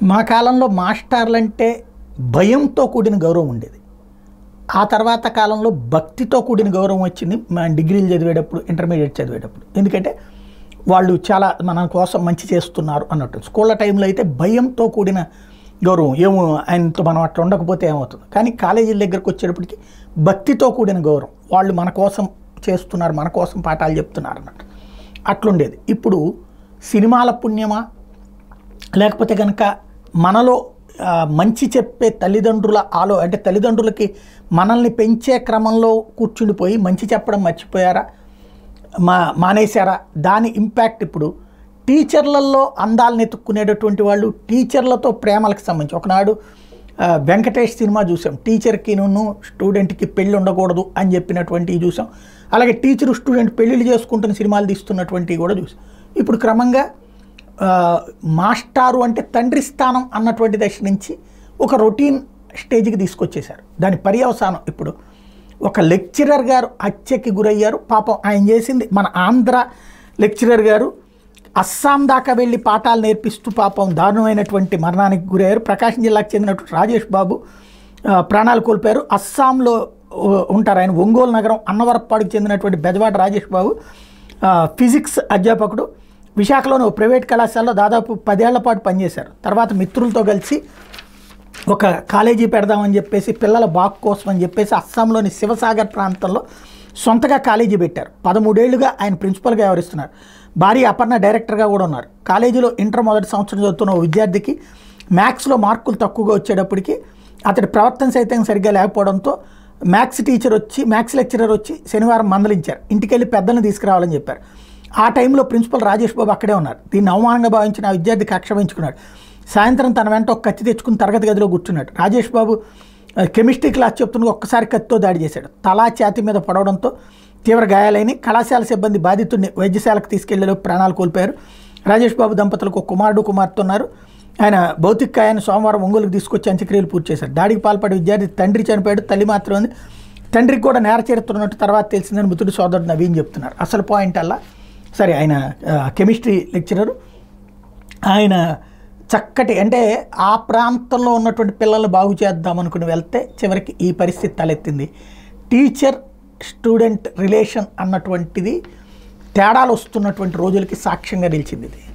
మా కాలంలో మాస్టర్లంటే భయంతో కూడిన గౌరవం ఉండేది. ఆ తర్వాత కాలంలో భక్తితో కూడిన గౌరవం వచ్చింది మా డిగ్రీలు చదివేటప్పుడు, ఇంటర్మీడియట్ చదివేటప్పుడు. ఎందుకంటే వాళ్ళు చాలా మన కోసం మంచి చేస్తున్నారు అన్నట్టు. స్కూళ్ళ టైంలో అయితే భయంతో కూడిన గౌరవం, ఏమో ఆయనతో మనం అట్లా ఉండకపోతే ఏమవుతుంది. కానీ కాలేజీల దగ్గరకు వచ్చేటప్పటికి భక్తితో కూడిన గౌరవం, వాళ్ళు మన కోసం చేస్తున్నారు, మన కోసం పాఠాలు చెప్తున్నారు అన్నట్టు అట్లుండేది. ఇప్పుడు సినిమాల పుణ్యమా లేకపోతే కనుక మనలో మంచి చెప్పే తల్లిదండ్రుల అంటే తల్లిదండ్రులకి మనల్ని పెంచే క్రమంలో కూర్చుండిపోయి మంచి చెప్పడం మర్చిపోయారా, మానేశారా? దాని ఇంపాక్ట్ ఇప్పుడు టీచర్లలో అందాలను ఎత్తుక్కునేటటువంటి వాళ్ళు టీచర్లతో ప్రేమలకు సంబంధించి. ఒకనాడు వెంకటేష్ సినిమా చూసాం, టీచర్కి స్టూడెంట్కి పెళ్ళి ఉండకూడదు అని చెప్పినటువంటివి చూసాం. అలాగే టీచరు స్టూడెంట్ పెళ్ళిళ్ళు చేసుకుంటున్న సినిమాలు తీస్తున్నటువంటివి కూడా చూసాం. ఇప్పుడు క్రమంగా మాస్టారు అంటే తండ్రి స్థానం అన్నటువంటి దశ నుంచి ఒక రొటీన్ స్టేజ్కి తీసుకొచ్చేశారు. దాని పర్యవసానం ఇప్పుడు ఒక లెక్చరర్ గారు హత్యకి గురయ్యారు. పాపం ఆయన చేసింది, మన ఆంధ్ర లెక్చరర్ గారు అస్సాం దాకా వెళ్ళి పాఠాలు నేర్పిస్తూ పాపం దారుణమైనటువంటి మరణానికి గురయ్యారు. ప్రకాశం జిల్లాకు చెందినటువంటి రాజేష్ బాబు ప్రాణాలు కోల్పోయారు. అస్సాంలో ఉంటారు ఆయన. ఒంగోలు నగరం అన్నవరపాడుకు చెందినటువంటి బెజవాడ రాజేష్ బాబు ఫిజిక్స్ అధ్యాపకుడు. విశాఖలోని ఒక ప్రైవేట్ కళాశాలలో దాదాపు 10 ఏళ్ల పాటు పనిచేశారు. తర్వాత మిత్రులతో కలిసి ఒక కాలేజీ పెడదామని చెప్పేసి, పిల్లల బాగు కోసం అని చెప్పేసి అస్సాంలోని శివసాగర్ ప్రాంతంలో సొంతగా కాలేజీ పెట్టారు. 13 ఏళ్లుగా ఆయన ప్రిన్సిపల్గా వ్యవహరిస్తున్నారు. భార్య అపర్ణ డైరెక్టర్గా కూడా ఉన్నారు. కాలేజీలో ఇంటర్ మొదటి సంవత్సరం చదువుతున్న విద్యార్థికి మ్యాథ్స్లో మార్కులు తక్కువగా వచ్చేటప్పటికి అతడి ప్రవర్తన సైతం సరిగ్గా లేకపోవడంతో మ్యాథ్స్ లెక్చరర్ వచ్చి శనివారం మందలించారు. ఇంటికెళ్ళి పెద్దలను తీసుకురావాలని చెప్పారు. ఆ టైంలో ప్రిన్సిపల్ రాజేష్ బాబు అక్కడే ఉన్నారు. దీన్ని అవమానంగా భావించిన ఆ విద్యార్థి కక్ష పెంచుకున్నాడు. సాయంత్రం తన వెంట ఒక కత్తి తెచ్చుకుని తరగతి గదిలో కూర్చున్నాడు. రాజేష్ బాబు కెమిస్ట్రీ క్లాస్ చెప్తున్న ఒక్కసారి కత్తితో దాడి చేశాడు. తలా ఛాతి మీద పడవడంతో తీవ్ర గాయాలైన కళాశాల సిబ్బంది బాధితుడిని వైద్యశాలకు తీసుకెళ్లేలో ప్రాణాలు కోల్పోయారు. రాజేష్ బాబు దంపతులకు ఒక కుమార్తె ఉన్నారు. ఆయన భౌతిక కాయాన్ని సోమవారం ఒంగోలుకు తీసుకొచ్చి అంత్యక్రియలు పూర్తి చేశారు. దాడికి పాల్పడే విద్యార్థి తండ్రి చనిపోయాడు, తల్లి మాత్రం ఉంది. తండ్రికి కూడా నేర చరిత్ర ఉన్నట్టు తర్వాత తెలిసిందని మృతుడి సోదరుడు నవీన్ చెప్తున్నారు. అసలు పాయింట్ అలా సరే, ఆయన కెమిస్ట్రీ లెక్చరరు. ఆయన చక్కటి అంటే ఆ ప్రాంతంలో ఉన్నటువంటి పిల్లల్ని బాగు చేద్దామనుకుని వెళ్తే చివరికి ఈ పరిస్థితి తలెత్తింది. టీచర్ స్టూడెంట్ రిలేషన్ అన్నటువంటిది తేడాలు వస్తున్నటువంటి రోజులకి సాక్ష్యంగా నిలిచింది ఇది.